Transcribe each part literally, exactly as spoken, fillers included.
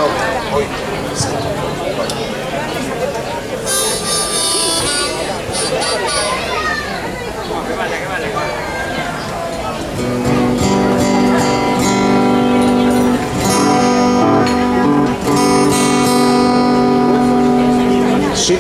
Sí.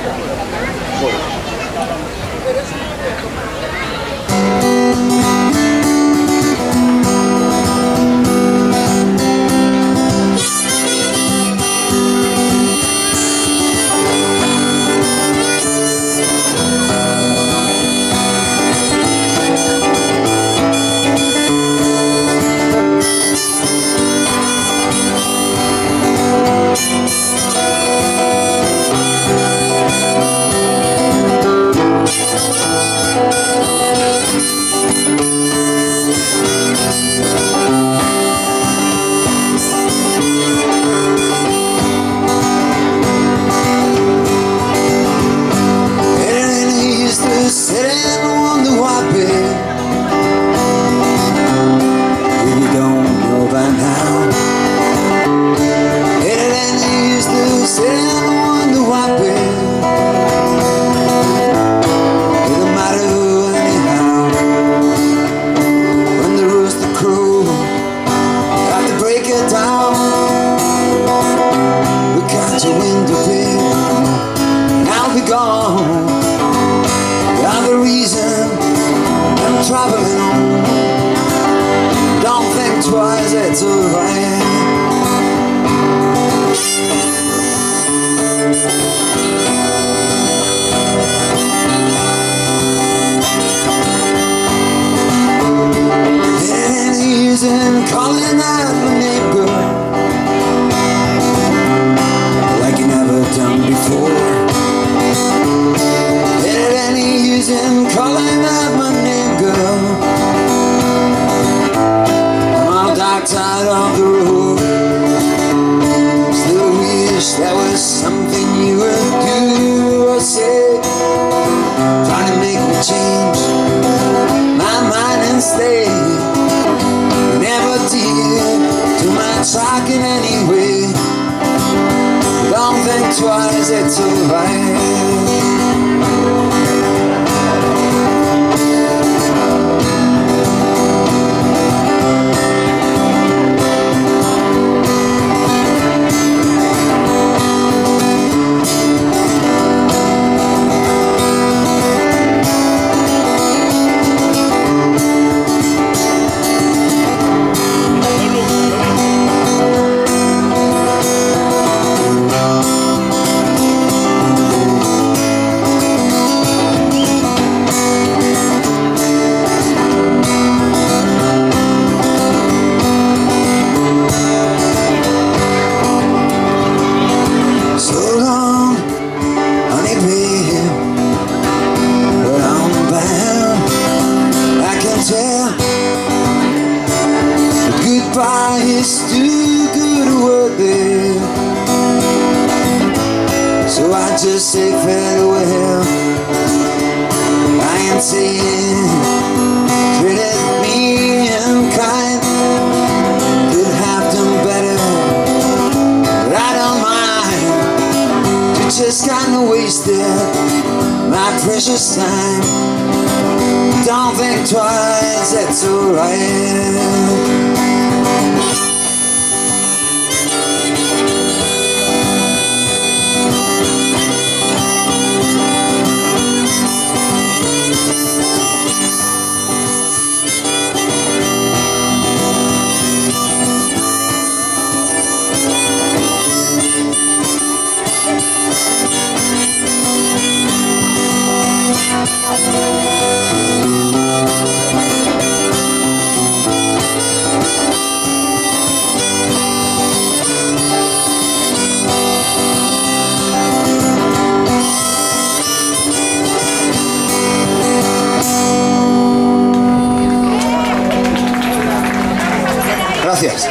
Gracias.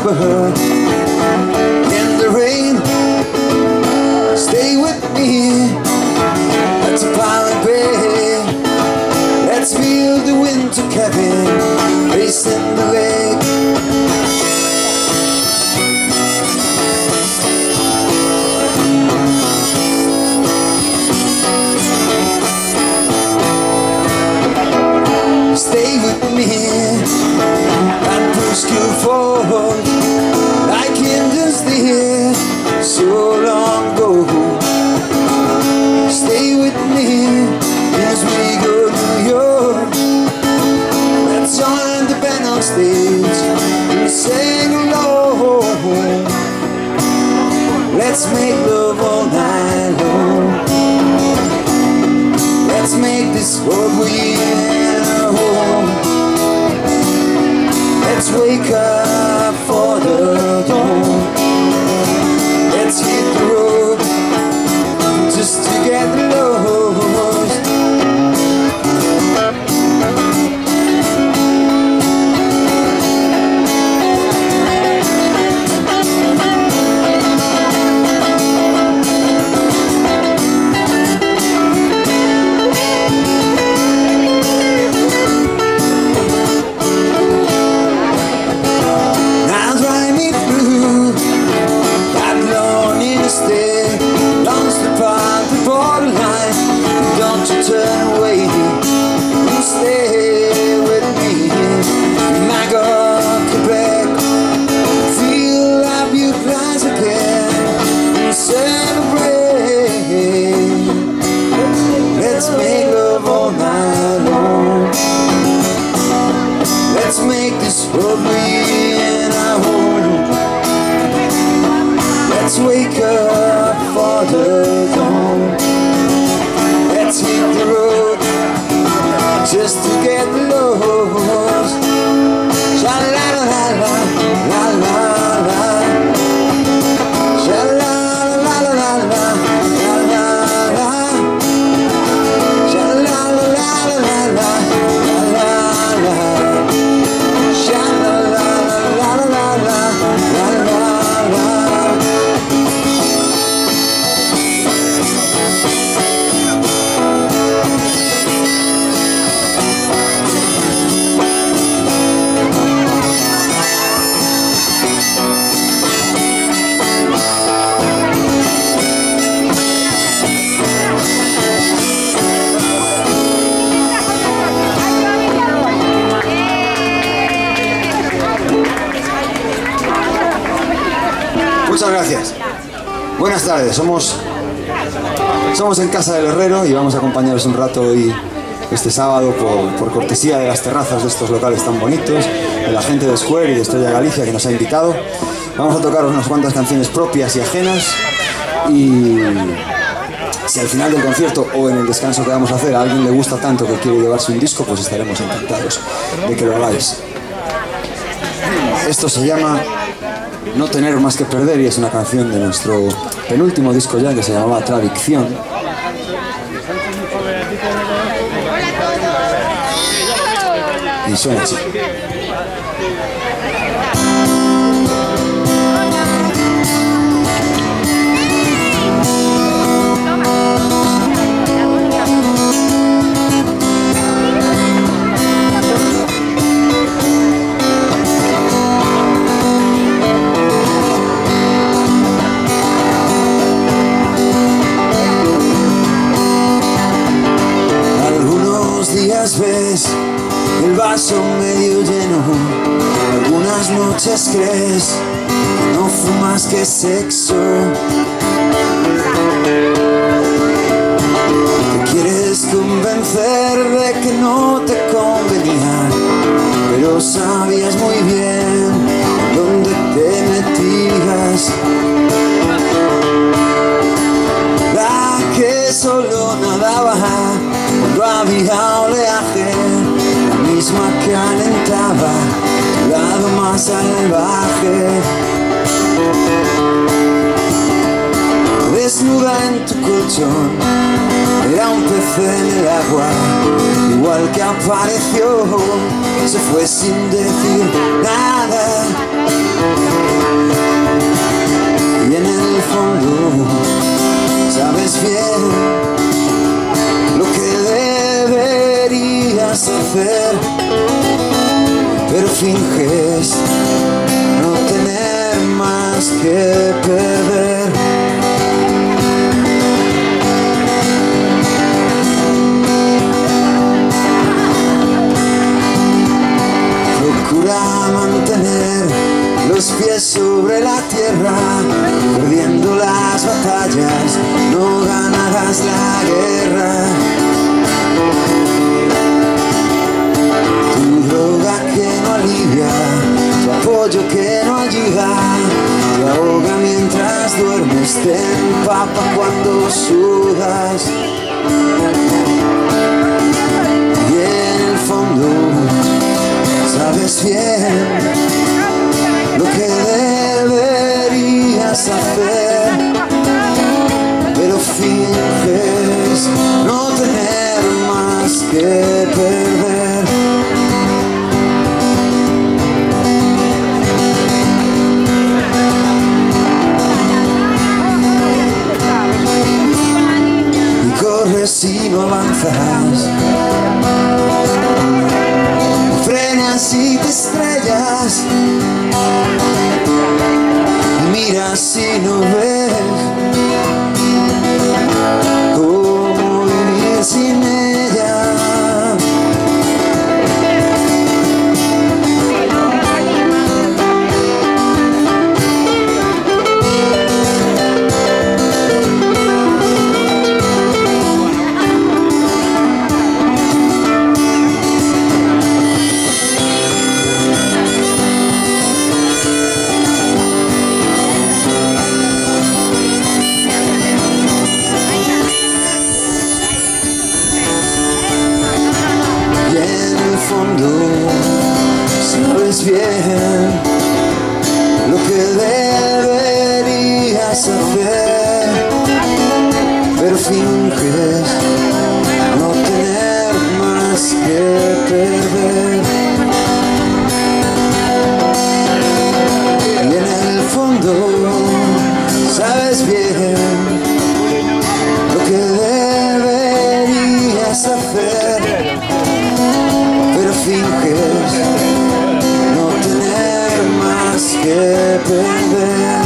October in the rain. Stay with me at the Pirate Bay. Let's build the winter cabin facing the lake. Stay with me and push you forward like Indians did so long ago. Stay with me as we go to New York. Let's join the band on stage and sing along. Let's make love all night long. Let's make this world weird home. Let's wake up for the dawn. Let's hit the road just to get lost. Turn away, you stay with me. Magog, Quebec, feel our beauty rise again and celebrate. Let's make love all night long. Let's make this world we our home. Let's wake up for the dawn. Let's hit the road just to get lost. Sha la la la la la la. Sha la la la la la la la la. Sha la la la la la la la la. Sha la la la la la la la la. Muchas gracias. Buenas tardes, somos, somos en Casa del Herrero y vamos a acompañaros un rato hoy, este sábado, por, por cortesía de las terrazas de estos locales tan bonitos, de la gente de Square y de Estrella Galicia que nos ha invitado. Vamos a tocaros unas cuantas canciones propias y ajenas y si al final del concierto o en el descanso que vamos a hacer a alguien le gusta tanto que quiere llevarse un disco, pues estaremos encantados de que lo hagáis. Esto se llama No tener más que perder y es una canción de nuestro penúltimo disco ya que se llamaba Tradicción. Y suena así. Ves el vaso medio lleno, algunas noches crees que no fue más que sexo. Te quieres convencer de que no te convenía, pero sabías muy bien dónde te metías. La que solo nadaba cuando había oleaje, la misma que alentaba tu lado más salvaje. Desnuda en tu colchón, era un pez en el agua, igual que apareció, se fue sin decir nada. finges no tener más que perder. Procura mantener los pies sobre la tierra, perdiendo las batallas no ganarás la guerra. Tu droga que no alivia, tu apoyo que no ayuda, te ahoga mientras duermes, te empapa cuando sudas. Y en el fondo sabes bien lo que deberías hacer, pero finges no tener más que perder. Y corres y no avanzas, frenas y te estrellas, miras y no ves cómo vivir sin ella. Sabes bien lo que deberías hacer, pero finges no tener más que perder. Y en el fondo sabes bien lo que deberías hacer, pero finges no tener más que perder.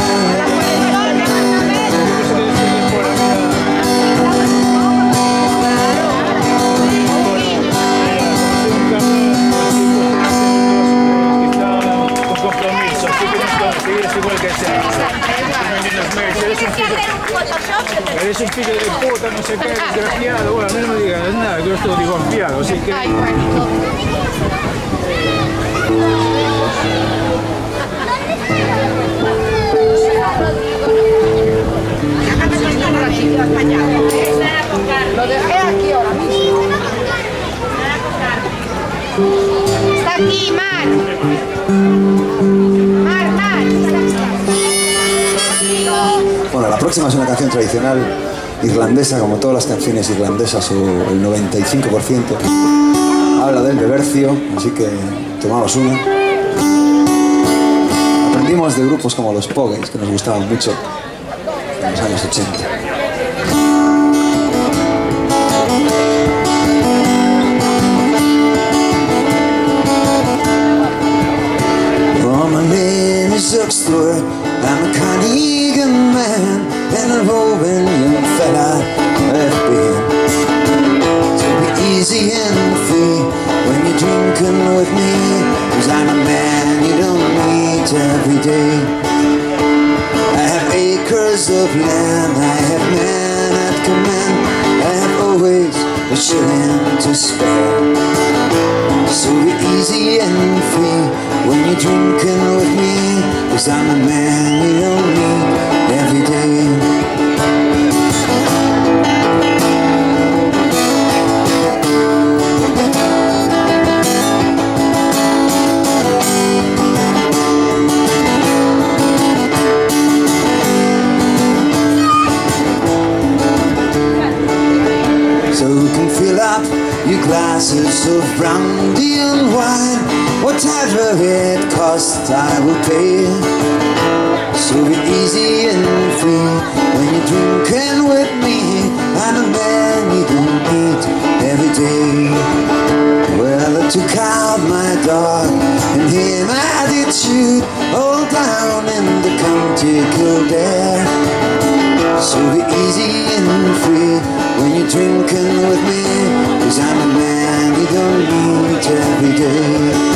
Eres un pique de puta, no sé qué, desgraciado. Bueno, a mí no me digas nada, yo estoy divorciado, así que... Ay, bueno. Lo dejé aquí ahora mismo. Está aquí, Mar. Mar, Mar. Bueno, la próxima es una canción tradicional irlandesa, como todas las canciones irlandesas, o el noventa y cinco por ciento. Habla del bebercio, así que tomamos una. Aprendimos de grupos como los Pogues, que nos gustaban mucho en los años ochenta. Oh, my name is Huxley, I'm a Carnegie man, and a roving young fella I've been. So be easy and free when you're drinking with me, 'cause I'm a man you don't meet every day. I have acres of land, I have men at command, I have always a shilling to spare. So be easy and free when you're drinking with me, 'cause I'm a man you don't meet every day. So you can fill up your glasses of brandy and wine, whatever it costs I will pay. So be easy and free when you're drinking with me, I'm a man you don't meet every day. Well, I took out my dog and he shoot all down in the county Kildare. So be easy and free when you're drinking with me, 'cause I'm a man you don't meet every day.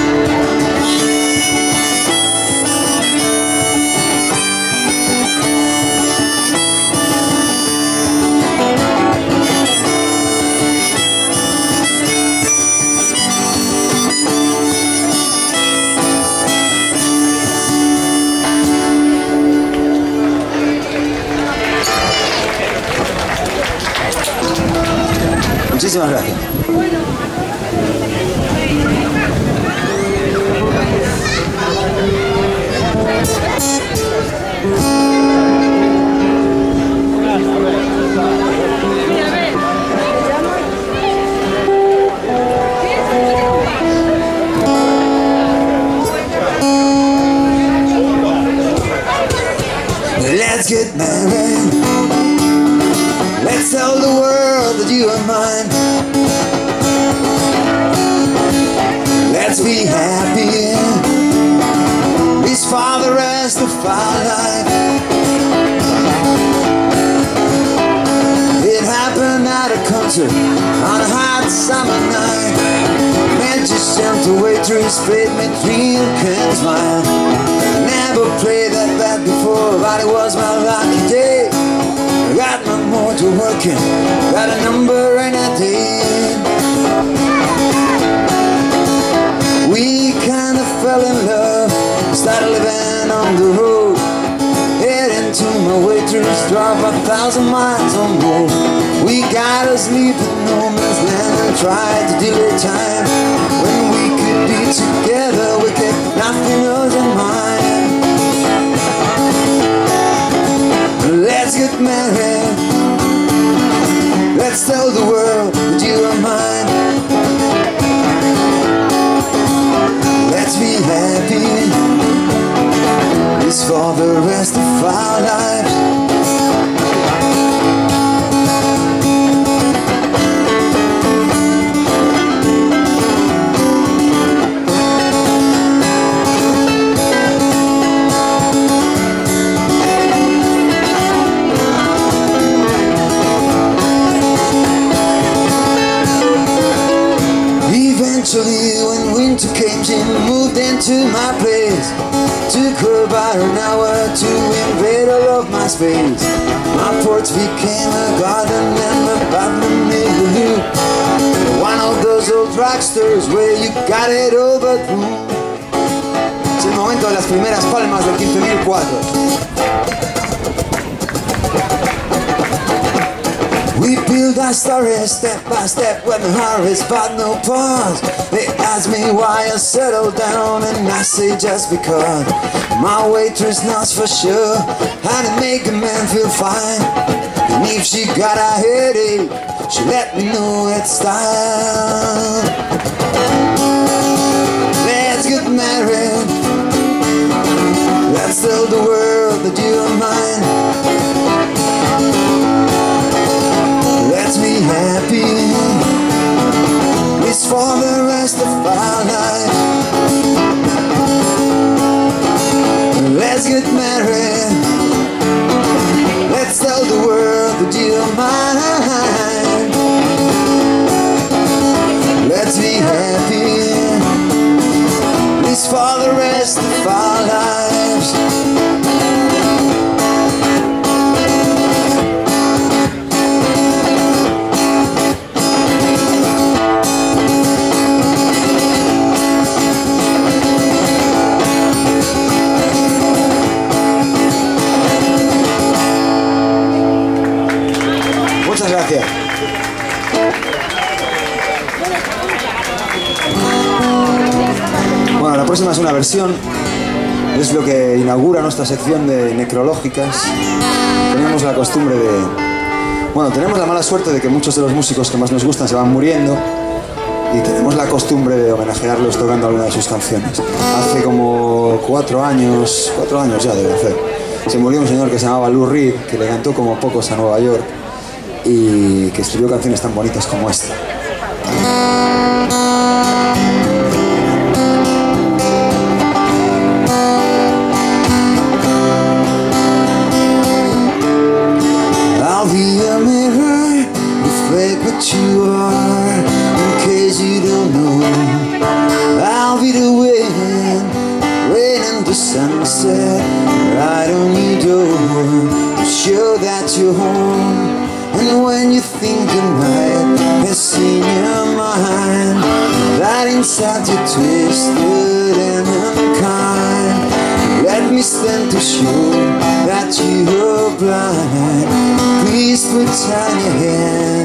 Muchísimas gracias. Let's get married. Let's tell the world that you are mine. Let's be happy. This for the rest of our life. It happened at a concert on a hot summer night. Man just jumped a waitress, played me three and smile. Never played that bad before, but it was my lucky day. Got my motor working, got a number in a day. We kind of fell in love, started living on the road. Heading to my waitress, drove a thousand miles or more. We got to sleep in no man's land and tried to delay time. When we could be together, we kept nothing else in mind. Let's get married. Let's tell the world that you are mine. Let's be happy. It's for the rest of our lives. Eventually, when winter came, she moved into my place. Took her about an hour to invade all of my space. My porch became a garden and my bathroom neighborhood. One of those old drugstores where you got it over through. Es el momento de las primeras palmas del quince mil cuatro. We build our story step by step with no hurry, but no pause. They ask me why I settled down and I say just because. My waitress knows for sure how to make a man feel fine. And if she got a headache, she let me know it's time. Let's get married. Let's tell the world that you are mine. Let's be happy. It's for the rest of our life. Let's get married. Let's tell the world that you're mine. Let's be happy. It's for the rest of our lives. Muchas gracias. Bueno, la próxima es una versión. Es lo que inaugura nuestra sección de necrológicas. Tenemos la costumbre de... Bueno, tenemos la mala suerte de que muchos de los músicos que más nos gustan se van muriendo. Y tenemos la costumbre de homenajearlos tocando alguna de sus canciones. Hace como cuatro años, cuatro años ya debe hacer, se murió un señor que se llamaba Lou Reed, que le cantó como pocos a Nueva York y que escribió canciones tan bonitas como esta. that you're home. And when you think the night has in your mind, that inside you're twisted and unkind, let me stand to show that you're blind. Please put down your hand,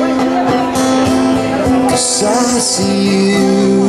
'cause I see you.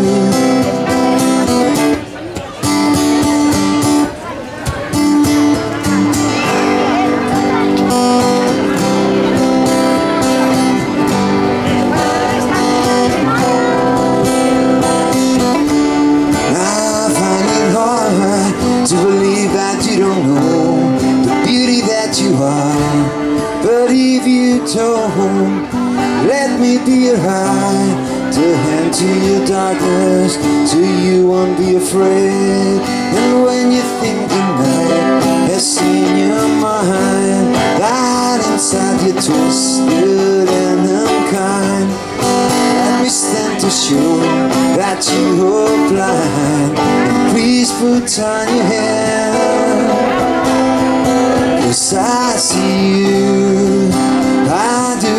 To believe that you don't know the beauty that you are. But if you don't, let me be your eye, to hand to your darkness, so you won't be afraid. And when you think the night has in your mind, that inside you're twisted and unkind, let me stand to show that you're blind. Please put on your hand, 'cause I see you, I do.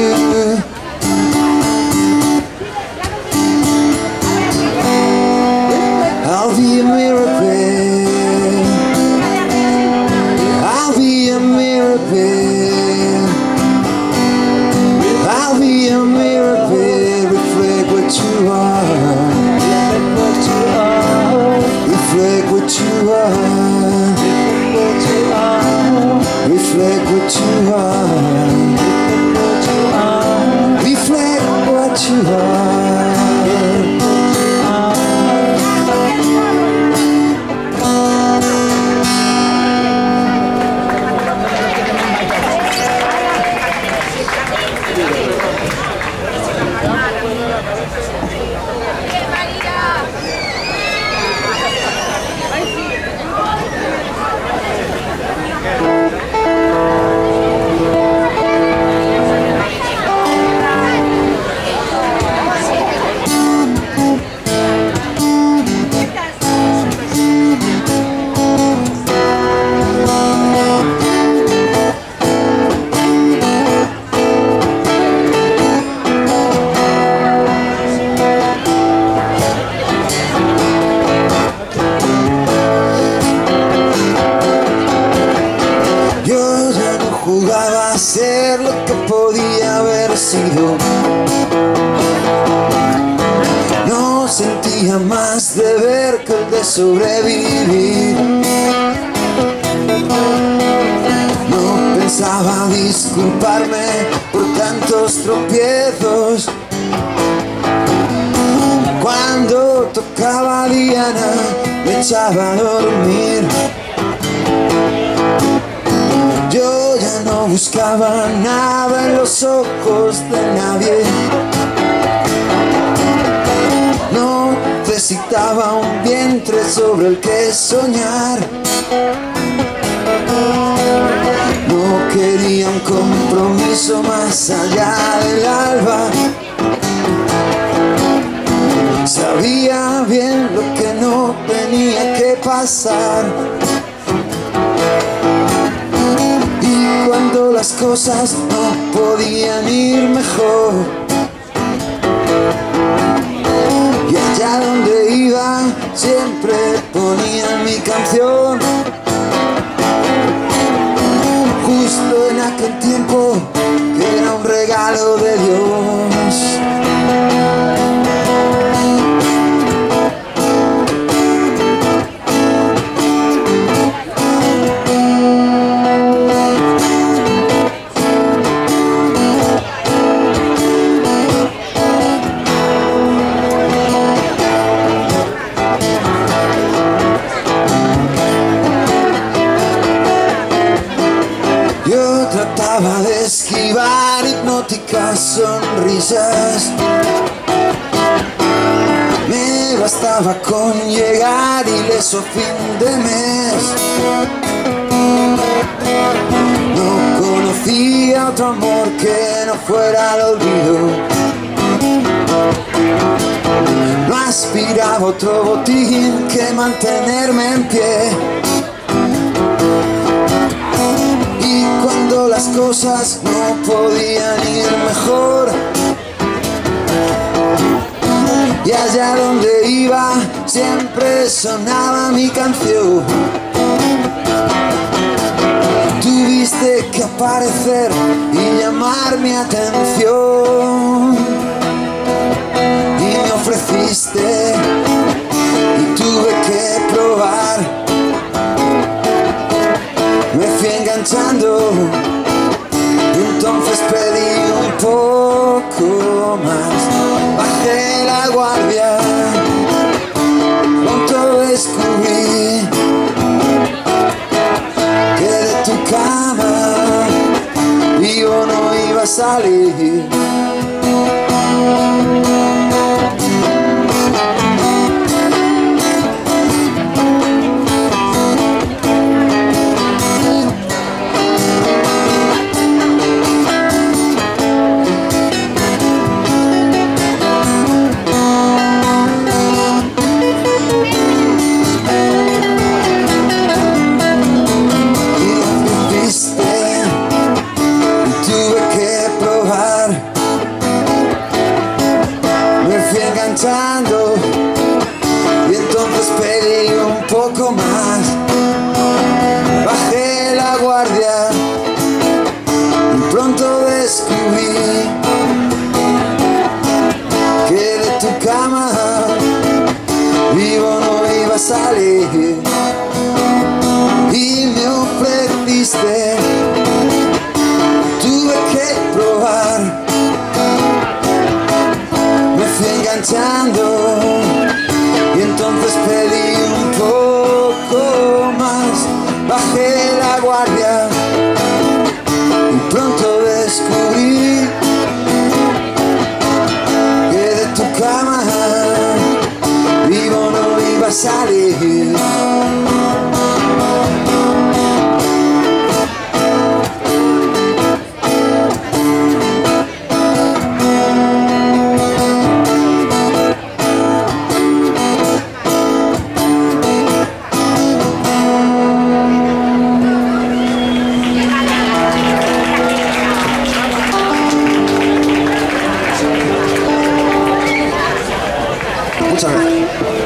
I'll be a miracle, I'll be a miracle, I'll be a miracle, reflect what you are, reflect what you are, reflect what you are, reflect what you are. Jugaba a ser lo que podía haber sido. No sentía más deber que el de sobrevivir. No pensaba disculparme por tantos tropiezos. Cuando tocaba a Diana me echaba a dormir. Yo ya no buscaba nada en los ojos de nadie. No necesitaba un vientre sobre el que soñar. No quería un compromiso más allá del alba. Sabía bien lo que no tenía que pasar. Cuando las cosas no podían ir mejor, y allá donde iba siempre ponían mi canción. Justo en aquel tiempo que era un regalo de Dios. Trataba de esquivar hipnóticas sonrisas. Me bastaba con llegar ileso a fin de mes. No conocía otro amor que no fuera el olvido. No aspiraba a otro botín que mantenerme en pie. Cuando pero las cosas no podían ir mejor. Y allá donde iba siempre sonaba mi canción. Tuviste que aparecer y llamar mi atención. Y me ofreciste y tuve que probar. Me fui enganchando y entonces pedí un poco más. Bajé la guardia, pronto descubrí que de tu cama yo no iba a salir. Y entonces pedí un poco más. Bajé la guardia y pronto descubrí que de tu cama vivo no iba a salir. Y me ofreciste, tuve que probar. Me fui enganchando y entonces pedí un poco más. Bajé la guardia y pronto descubrí que de tu cama vivo no iba a salir. Muchas gracias.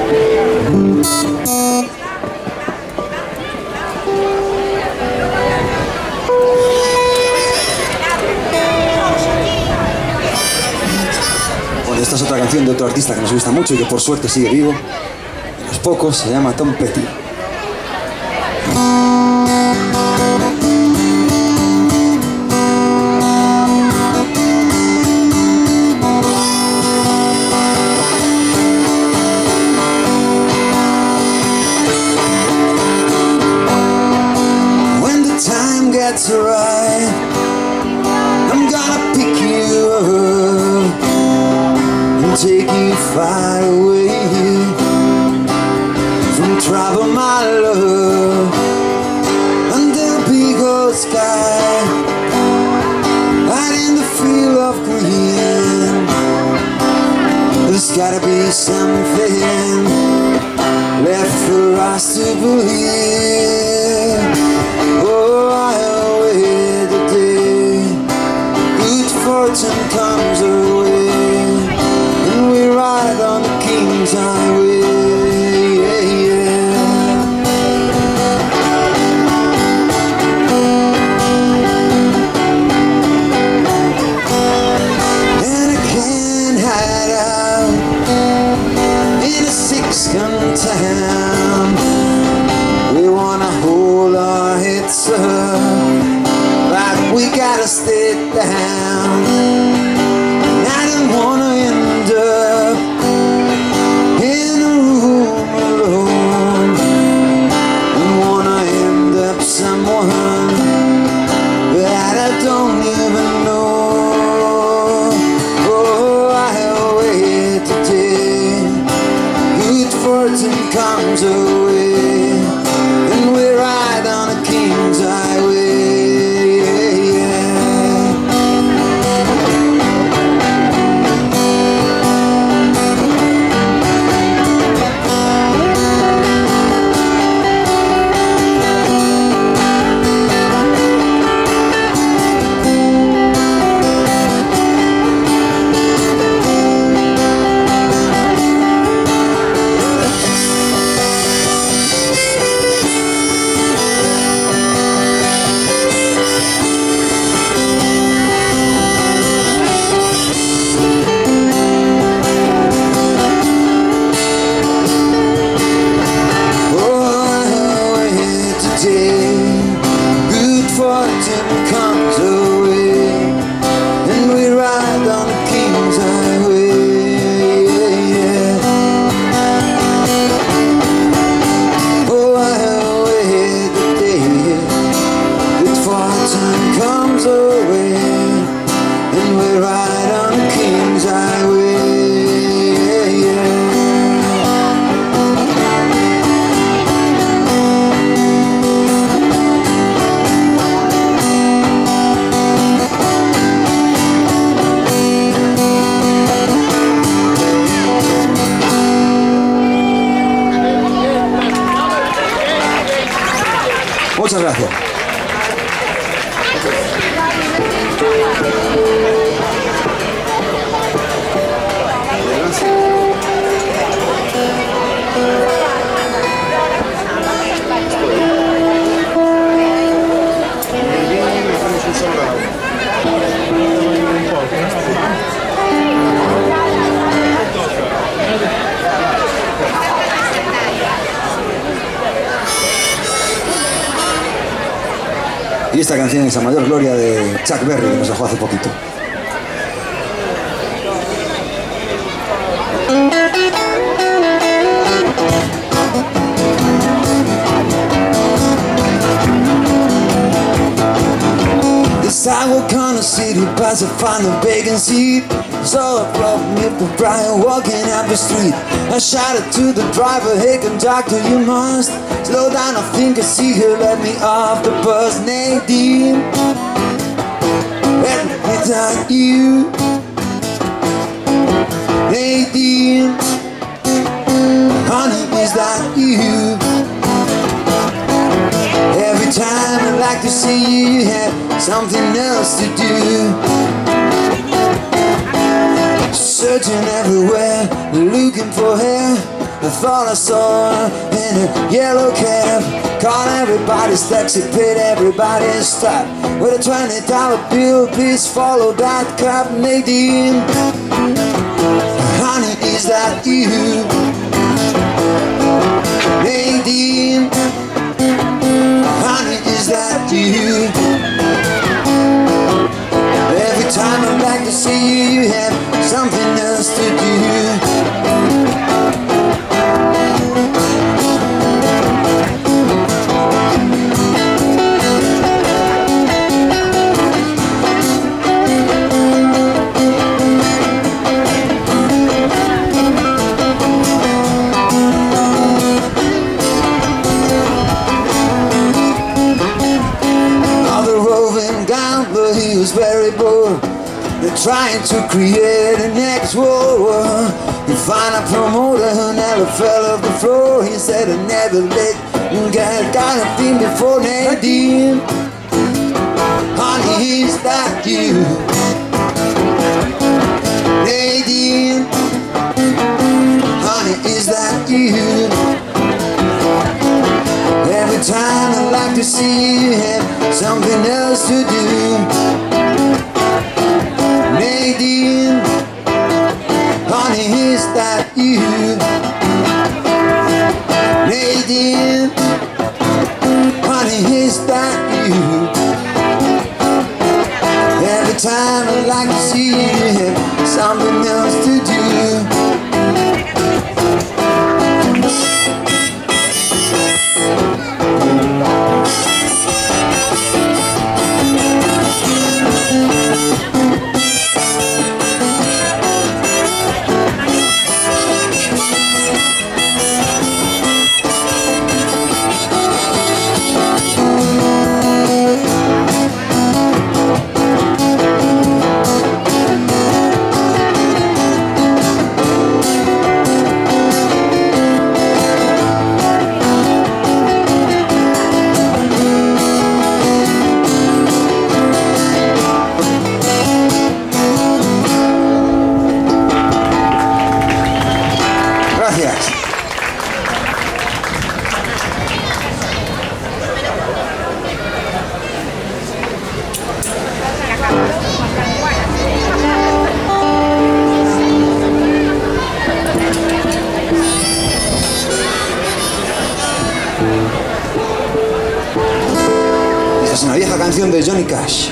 Bueno, esta es otra canción de otro artista que nos gusta mucho y que por suerte sigue vivo. De los pocos, se llama Tom Petty. That's right, I'm gonna pick you up and take you far away from trouble, my love. Under the big old sky, right in the field of green, there's gotta be something left for us to believe. Oh, I fortune comes our way, and we ride on the King's Highway. Yeah, yeah. And I can't hide out in a six-gun town. We wanna hold our heads up, but we gotta stay down. I don't wanna end up in a room alone. I wanna end up someone that I don't even know. Oh, I'll wait today. Good fortune comes away, and we ride on a King's Highway. time comes away, and we're right on King's Highway. Muchas gracias. Y esta canción es A Mayor Gloria de Chuck Berry, que nos dejó hace poquito. This sidewalk on the city bus, I find a vacancy. So I brought me up to Brian walking up the street. I shouted to the driver, hey conductor, you must slow down, I think I see her, let me off the bus. Nadine, let me tell you. Nadine, honey, is that you? Every time I like to see you, you have something else to do. Searching everywhere, looking for her. I thought I saw her in a yellow cab. Called everybody's taxi, paid everybody's stop. With a twenty dollar bill, please follow that cab. Nadine, honey, is that you? Nadine, honey, is that you? Every time I like to see you, you have something else to do. He was very bored. They're trying to create an next world war. You find a promoter who never fell off the floor. He said I never let got, got a thing before. Nadine, honey, is that you? Nadine, honey, is that you? Every time I like to see you have something else to do. Nadine, honey, is that you? Nadine, honey, is that you? Every time I like to see you have something else to do. Es una vieja canción de Johnny Cash.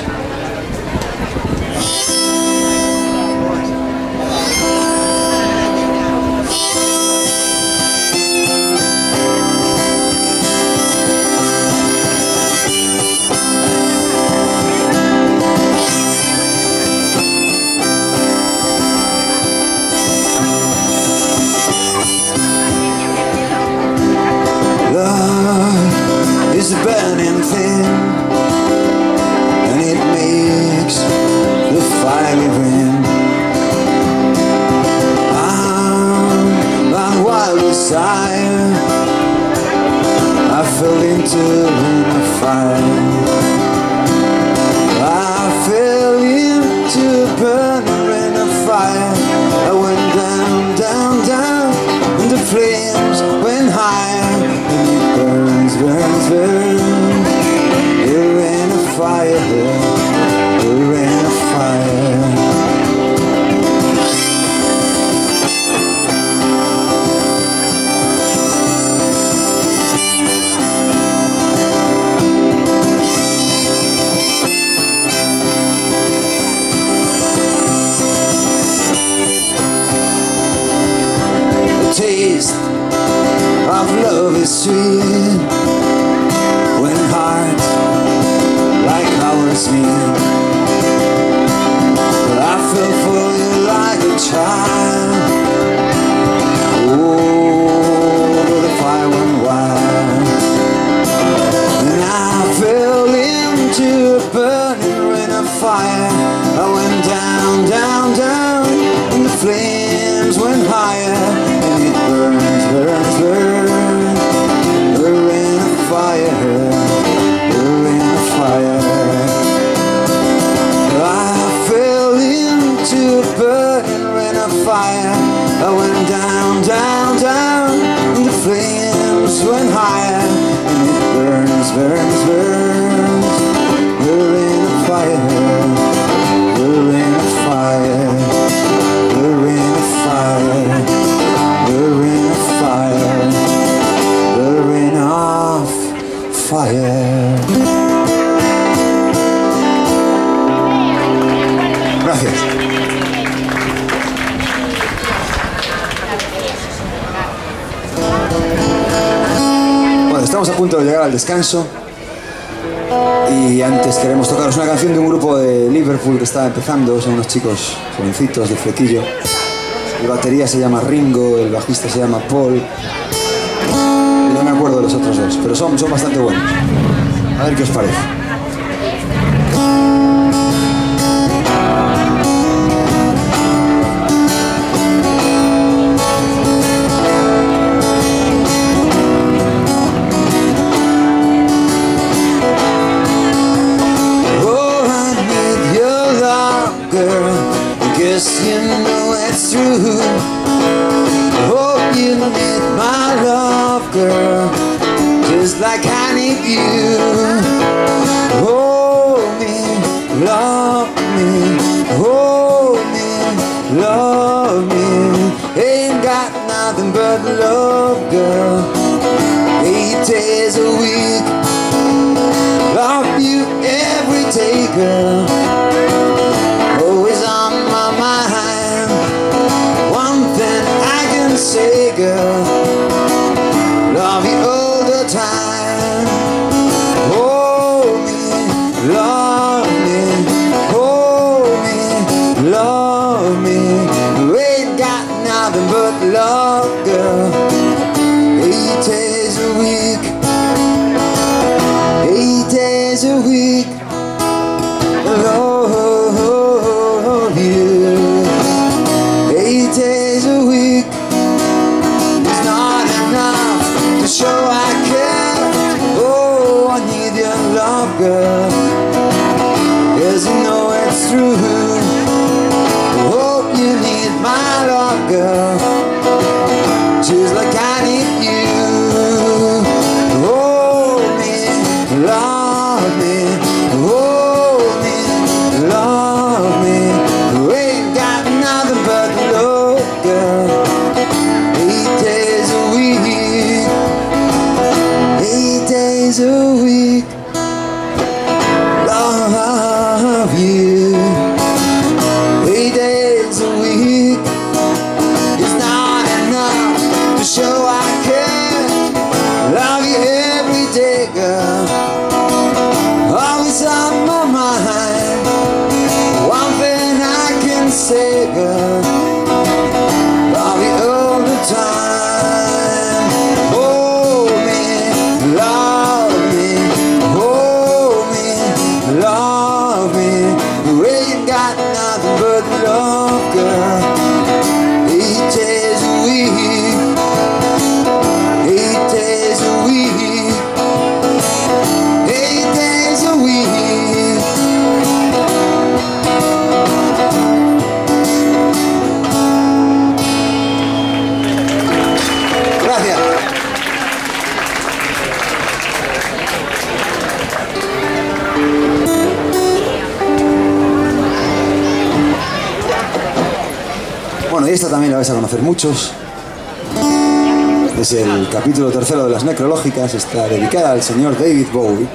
fire. I went down, down, down, and the flames went higher, and it burns, burns, burns. We're in a fire, we're in a fire. I fell into a burning ring of fire. I went down, down, down, and the flames went higher, and it burns, burns, burns. We're in a fire, we're in a fire, we're in a fire, we're in a fire, we're in a fire. Gracias. Bueno, estamos a punto de llegar al descanso y antes queremos tocaros una canción de un grupo de Liverpool que está empezando. Son unos chicos jovencitos de flequillo. El batería se llama Ringo, el bajista se llama Paul y no me acuerdo de los otros dos, pero son, son bastante buenos. A ver qué os parece. Guess you know it's true. Hope you need my love, girl, just like I need you. Hold me, love me, hold me, love me. Ain't got nothing but love, girl. Eight days a week, love you every day, girl. Always on my mind. One thing I can say, girl, love you all the time. Hold me, love me, hold me, love me. We ain't got nothing but love, girl. Eight days a week, eight days a week, love. Eight days a week is not enough to show I care. Oh, I need your love, girl, 'cause you know it's true. Hope you need my love, girl, just like I need you. Hold me, love me, hold me, love me. We ain't got nothing but love, girl. Eight days a week, eight days a week, love you. Eight days a week is not enough to show I care. Love you every day, girl. Always on my mind. One thing I can say, girl, love you all the time. Hold me, love me, hold me, love me. We ain't got nothing but love, girl. Eight days a week, eight days a week, eight days a week. Gracias. Bueno, y esta también la vais a conocer muchos. Es el capítulo tercero de las necrológicas. Está dedicada al señor David Bowie.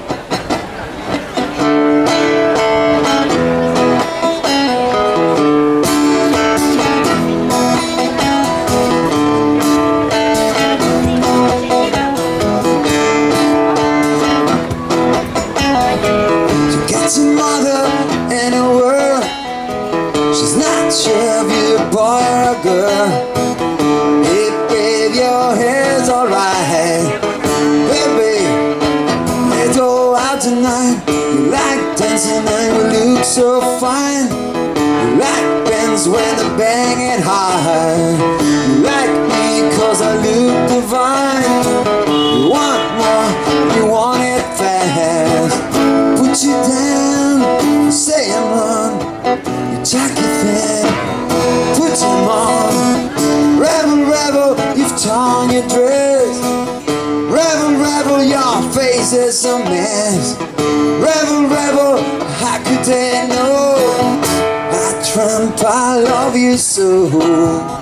So it high. You like me cause I look divine. You want more, you want it fast. Put you down, say I'm on. You jacket thin, put them on. Rebel, rebel, you've torn your dress. Rebel, rebel, your face is a mess. Rebel, rebel, how could they know? I tramp, I love you so.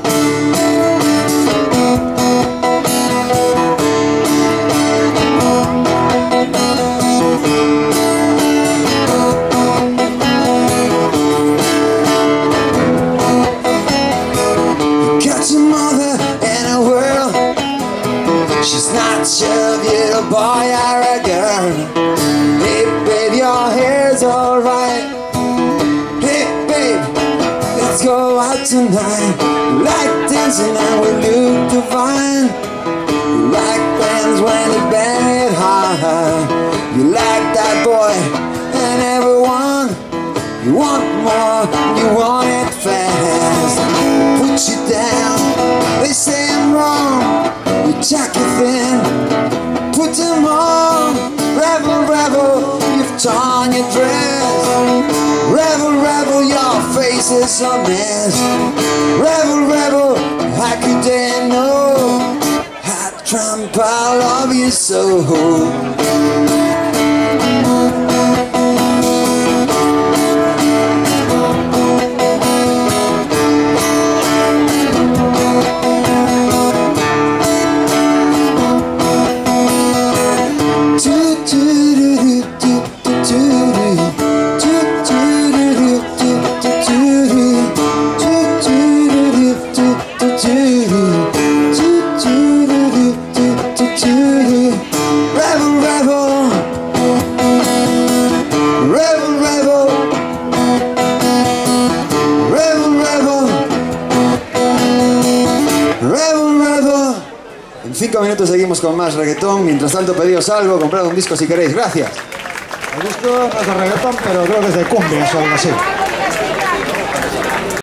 She's not sure if you're a boy or a girl. Hey babe, your hair's alright. Hey babe, let's go out tonight. You like dancing and we look divine. You like bands when they bang it high. You like that boy and everyone. You want more, you want it fast. Put you down, they say I'm wrong. You jacket thin, put them on. Rebel, rebel, you've torn your dress. Rebel, rebel, your face is a mess. Rebel, rebel, how could they know? Hot tramp, I love you so. En cinco minutos seguimos con más reggaetón. Mientras tanto, pedidos algo, comprad un disco si queréis. Gracias. El disco no es de reggaetón, pero creo que es de cumbia o algo así.